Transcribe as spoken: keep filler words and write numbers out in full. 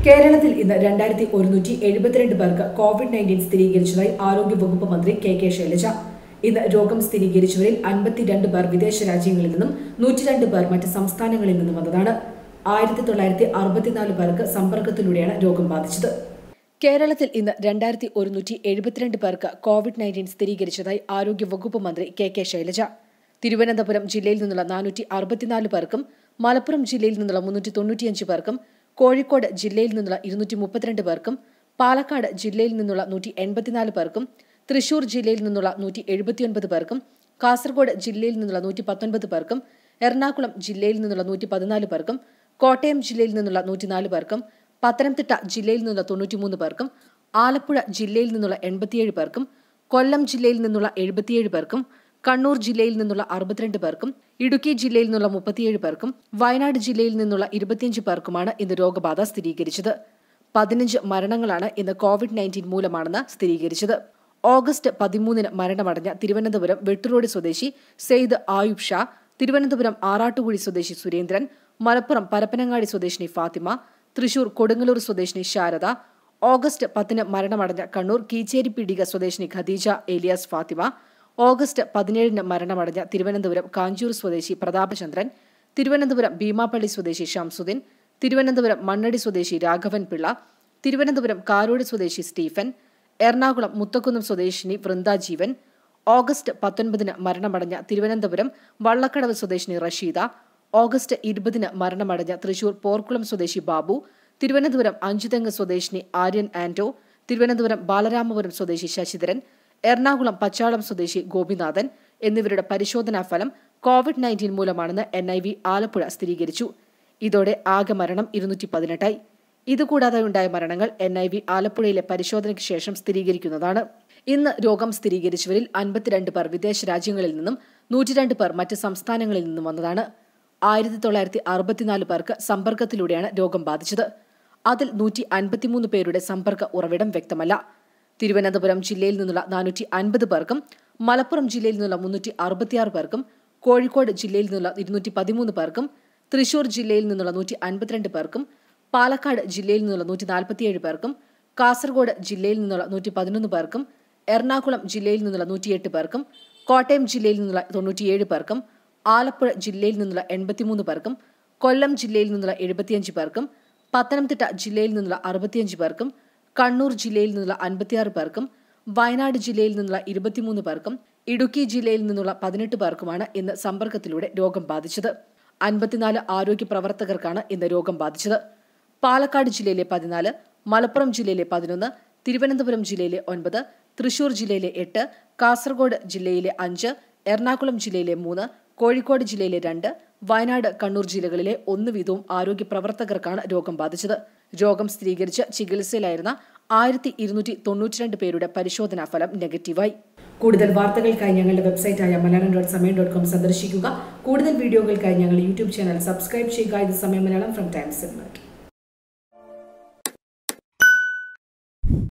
കേരളത്തിൽ ഇന്ന് രണ്ടായിരത്തി ഒരുന്നൂറ്റി എഴുപത്തിരണ്ട് പേർക്ക് കോവിഡ് നയൻറ്റീൻ സ്ഥിരീകരിച്ചതായി ആരോഗ്യവകുപ്പ് മന്ത്രി കെ കെ ശൈലജ. ഇന്ന് രോഗം സ്ഥിരീകരിച്ചവരിൽ അൻപത്തിരണ്ട് പേർ വിദേശ രാജ്യങ്ങളിൽ നിന്നും നൂറ്റിരണ്ട് പേർ മറ്റ് സംസ്ഥാനങ്ങളിൽ നിന്നും വന്നതാണ്. ആയിരത്തി തൊള്ളായിരത്തി അറുപത്തിനാല് പേർക്ക് സമ്പർക്കത്തിലൂടെയാണ് രോഗം ബാധിച്ചത്. കേരളത്തിൽ ഇന്ന് രണ്ടായിരത്തി ഒരുന്നൂറ്റി എഴുപത്തിരണ്ട് പേർക്ക് കോവിഡ് നയൻറ്റീൻ സ്ഥിരീകരിച്ചതായി ആരോഗ്യവകുപ്പ് മന്ത്രി കെ കെ ശൈലജ. തിരുവനന്തപുരം ജില്ലയിൽ നിന്നുള്ള നാനൂറ്റി അറുപത്തിനാല് പേർക്കും മലപ്പുറം ജില്ലയിൽ നിന്നുള്ള മുന്നൂറ്റി തൊണ്ണൂറ്റിയഞ്ച് പേർക്കും കോഴിക്കോട് ജില്ലയിൽ നിന്നുള്ള ഇരുന്നൂറ്റി മുപ്പത്തിരണ്ട് പേർക്കും പാലക്കാട് ജില്ലയിൽ നിന്നുള്ള നൂറ്റി എൺപത്തിനാല് പേർക്കും തൃശൂർ ജില്ലയിൽ നിന്നുള്ള നൂറ്റി എഴുപത്തിയൊൻപത് പേർക്കും കാസർഗോഡ് ജില്ലയിൽ നിന്നുള്ള നൂറ്റി പത്തൊൻപത് പേർക്കും എറണാകുളം ജില്ലയിൽ നിന്നുള്ള നൂറ്റി പതിനാല് പേർക്കും കോട്ടയം ജില്ലയിൽ നിന്നുള്ള നൂറ്റിനാല് പേർക്കും പത്തനംതിട്ട ജില്ലയിൽ നിന്നുള്ള തൊണ്ണൂറ്റിമൂന്ന് പേർക്കും ആലപ്പുഴ ജില്ലയിൽ നിന്നുള്ള എൺപത്തിയേഴ് പേർക്കും കൊല്ലം ജില്ലയിൽ നിന്നുള്ള എഴുപത്തിയേഴ് പേർക്കും കണ്ണൂർ ജില്ലയിൽ നിന്നുള്ള അറുപത്തിരണ്ട് പേർക്കും ഇടുക്കി ജില്ലയിൽ നിന്നുള്ള മുപ്പത്തിയേഴ് പേർക്കും വയനാട് ജില്ലയിൽ നിന്നുള്ള ഇരുപത്തിയഞ്ച് പേർക്കുമാണ് ഇന്ന് രോഗബാധ സ്ഥിരീകരിച്ചത്. പതിനഞ്ച് മരണങ്ങളാണ് ഇന്ന് കോവിഡ് നയൻറ്റീൻ മൂലമാണെന്ന് സ്ഥിരീകരിച്ചത്. ഓഗസ്റ്റ് പതിമൂന്നിന് മരണമടഞ്ഞ തിരുവനന്തപുരം വെട്ടുറോഡ് സ്വദേശി സെയ്ദ് ആയുബ് ഷാ, തിരുവനന്തപുരം ആറാട്ടുകുഴി സ്വദേശി സുരേന്ദ്രൻ, മലപ്പുറം പരപ്പനങ്ങാടി സ്വദേശിനി ഫാത്തിമ, തൃശൂർ കൊടുങ്ങല്ലൂർ സ്വദേശിനി ശാരദ, ഓഗസ്റ്റ് പത്തിന് മരണമടഞ്ഞ കണ്ണൂർ കീച്ചേരി പീടിക സ്വദേശിനി ഖദീജ ഏലിയാസ് ഫാത്തിമ, ഓഗസ്റ്റ് പതിനേഴിന് മരണമടഞ്ഞ തിരുവനന്തപുരം കാഞ്ചൂർ സ്വദേശി പ്രതാപചന്ദ്രൻ, തിരുവനന്തപുരം ഭീമാപ്പള്ളി സ്വദേശി ഷംസുദ്ദീൻ, തിരുവനന്തപുരം മണ്ണടി സ്വദേശി രാഘവൻ പിള്ള, തിരുവനന്തപുരം കാരോട് സ്വദേശി സ്റ്റീഫൻ, എറണാകുളം മുത്തക്കുന്നം സ്വദേശിനി വൃന്ദ ജീവൻ, ഓഗസ്റ്റ് പത്തൊൻപതിന് മരണമടഞ്ഞ തിരുവനന്തപുരം വള്ളക്കടവ് സ്വദേശിനി റഷീദ, ഓഗസ്റ്റ് ഇരുപതിന് മരണമടഞ്ഞ തൃശൂർ പോർക്കുളം സ്വദേശി ബാബു, തിരുവനന്തപുരം അഞ്ചുതെങ്ങ് സ്വദേശിനി ആര്യൻ ആന്റോ, തിരുവനന്തപുരം ബാലരാമപുരം സ്വദേശി ശശിധരൻ, എറണാകുളം പച്ചാളം സ്വദേശി ഗോപിനാഥൻ എന്നിവരുടെ പരിശോധനാ ഫലം കോവിഡ് നയൻറ്റീൻ മൂലമാണെന്ന് എൻ ഐ വി ആലപ്പുഴ സ്ഥിരീകരിച്ചു. ഇതോടെ ആകെ മരണം ഇരുന്നൂറ്റി പതിനെട്ടായി. ഇതുകൂടാതെ ഉണ്ടായ മരണങ്ങൾ എൻ ഐ വി ആലപ്പുഴയിലെ പരിശോധനയ്ക്ക് ശേഷം സ്ഥിരീകരിക്കുന്നതാണ്. ഇന്ന് രോഗം സ്ഥിരീകരിച്ചവരിൽ അൻപത്തിരണ്ട് പേർ വിദേശ രാജ്യങ്ങളിൽ നിന്നും നൂറ്റിരണ്ട് പേർ മറ്റ് സംസ്ഥാനങ്ങളിൽ നിന്നും വന്നതാണ്. ആയിരത്തി തൊള്ളായിരത്തി അറുപത്തിനാല് പേർക്ക് സമ്പർക്കത്തിലൂടെയാണ് രോഗം ബാധിച്ചത്. അതിൽ നൂറ്റി അൻപത്തിമൂന്ന് പേരുടെ സമ്പർക്ക ഉറവിടം വ്യക്തമല്ല. തിരുവനന്തപുരം ജില്ലയിൽ നിന്നുള്ള നാനൂറ്റി അൻപത് പേർക്കും മലപ്പുറം ജില്ലയിൽ നിന്നുള്ള മുന്നൂറ്റി അറുപത്തിയാറ് പേർക്കും കോഴിക്കോട് ജില്ലയിൽ നിന്നുള്ള ഇരുന്നൂറ്റി പതിമൂന്ന് പേർക്കും തൃശൂർ ജില്ലയിൽ നിന്നുള്ള നൂറ്റി അൻപത്തിരണ്ട് പേർക്കും പാലക്കാട് ജില്ലയിൽ നിന്നുള്ള നൂറ്റി നാൽപ്പത്തിയേഴ് പേർക്കും കാസർഗോഡ് ജില്ലയിൽ നിന്നുള്ള നൂറ്റി പതിനൊന്ന് പേർക്കും എറണാകുളം ജില്ലയിൽ നിന്നുള്ള നൂറ്റിയെട്ട് പേർക്കും കോട്ടയം ജില്ലയിൽ നിന്നുള്ള തൊണ്ണൂറ്റിയേഴ് പേർക്കും ആലപ്പുഴ ജില്ലയിൽ നിന്നുള്ള എൺപത്തിമൂന്ന് പേർക്കും കൊല്ലം ജില്ലയിൽ നിന്നുള്ള എഴുപത്തിയഞ്ച് പേർക്കും പത്തനംതിട്ട ജില്ലയിൽ നിന്നുള്ള അറുപത്തിയഞ്ച് പേർക്കും കണ്ണൂർ ജില്ലയിൽ നിന്നുള്ള അൻപത്തിയാറ് പേർക്കും വയനാട് ജില്ലയിൽ നിന്നുള്ള ഇരുപത്തിമൂന്ന് പേർക്കും ഇടുക്കി ജില്ലയിൽ നിന്നുള്ള പതിനെട്ട് പേർക്കുമാണ് ഇന്ന് സമ്പർക്കത്തിലൂടെ രോഗം ബാധിച്ചത്. അൻപത്തിനാല് ആരോഗ്യ പ്രവർത്തകർക്കാണ് ഇന്ന് രോഗം ബാധിച്ചത്. പാലക്കാട് ജില്ലയിലെ പതിനാല്, മലപ്പുറം ജില്ലയിലെ പതിനൊന്ന്, തിരുവനന്തപുരം ജില്ലയിലെ ഒൻപത്, തൃശൂർ ജില്ലയിലെ എട്ട്, കാസർഗോഡ് ജില്ലയിലെ അഞ്ച്, എറണാകുളം ജില്ലയിലെ മൂന്ന്, കോഴിക്കോട് ജില്ലയിലെ രണ്ട്, വയനാട്, കണ്ണൂർ ജില്ലകളിലെ ഒന്ന് വീതവും ആരോഗ്യ പ്രവർത്തകർക്കാണ് രോഗം ബാധിച്ചത്. രോഗം സ്ഥിരീകരിച്ച് ചികിത്സയിലായിരുന്ന ആയിരത്തി ഇരുന്നൂറ്റി തൊണ്ണൂറ്റിരണ്ട് പേരുടെ പരിശോധനാ ഫലം നെഗറ്റീവായി. കൂടുതൽ വാർത്തകൾക്കായി ഞങ്ങളുടെ വെബ്സൈറ്റായ Malayalam dot Samayam dot com സന്ദർശിക്കുക. കൂടുതൽ വീഡിയോകൾക്കായി ഞങ്ങളുടെ യൂട്യൂബ് ചാനൽ സബ്സ്ക്രൈബ് ചെയ്യുക. ഇത് സമയം മലയാളം ഫ്രം ടൈംസ്.